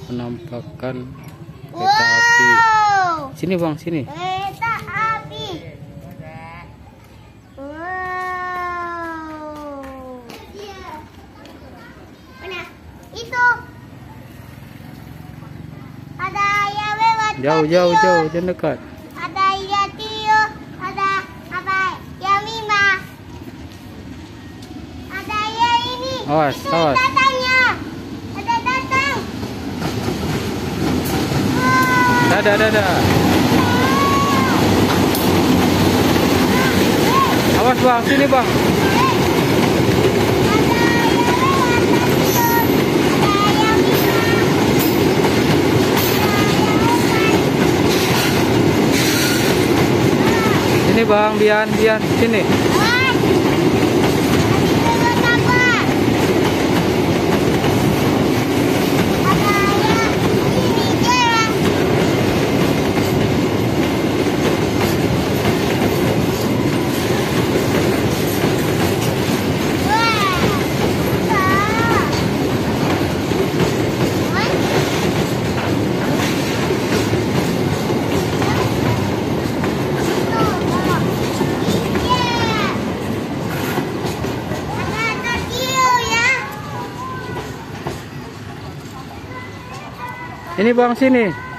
penampakan kereta api. Sini bang, sini. Kereta api. Wow. Mana? Itu. Ada yang lewat. Jauh, jangan dekat. Ada yang Tio. Ada apa? Yang Mima. Ada yang ini. Awas, itu awas. datangnya. Ada datang. Dadah. Awas bang, sini bang. Sini bang, Bian, sini. Ini bang, sini.